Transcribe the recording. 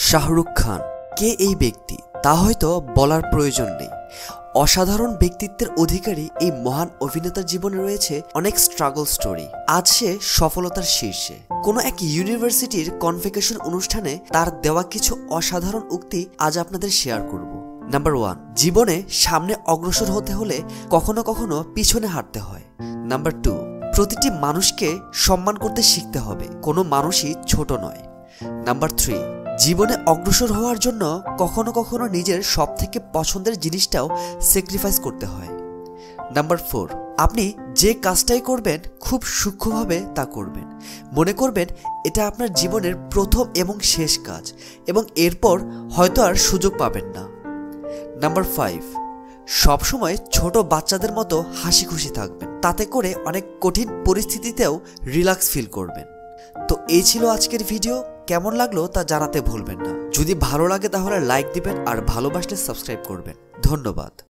শাহরুখ খান কে এই ব্যক্তি তা হয়তো বলার প্রয়োজন নেই। অসাধারণ ব্যক্তিত্বের অধিকারী এই মহান অভিনেতার জীবনে রয়েছে অনেক স্ট্রাগল স্টোরি। আজ সে সফলতার শীর্ষে। কোনো এক ইউনিভার্সিটির কনভোকেশন অনুষ্ঠানে তার দেওয়া কিছু অসাধারণ উক্তি আজ আপনাদের শেয়ার করব। নাম্বার 1, জীবনে সামনে অগ্রসর হতে হলে কখনো কখনো পিছনে হাঁটতে হয়। নাম্বার 2, প্রতিটি মানুষকে সম্মান করতে শিখতে হবে, কোনো মানুষই ছোট নয়। নাম্বার 3, জীবনে অগ্রসর হওয়ার জন্য কখনো কখনো নিজের সবথেকে পছন্দের জিনিসটাও স্যাক্রিফাইস করতে হয়। নাম্বার 4, আপনি যে কাজটাই করবেন খুব সূক্ষ্মভাবে তা করবেন। মনে করবেন এটা আপনার জীবনের প্রথম এবং শেষ কাজ, এবং এরপর হয়তো আর সুযোগ পাবেন না। নাম্বার 5, সবসময় ছোট বাচ্চাদের মতো হাসি খুশি থাকবেন, তাতে করে অনেক কঠিন পরিস্থিতিতেও রিল্যাক্স ফিল করবেন। তো এই ছিল আজকের ভিডিও। কেমন লাগলো তা জানাতে ভুলবেন না। যদি ভালো লাগে তাহলে লাইক দিবেন, আর ভালোবাসলে সাবস্ক্রাইব করবেন। ধন্যবাদ।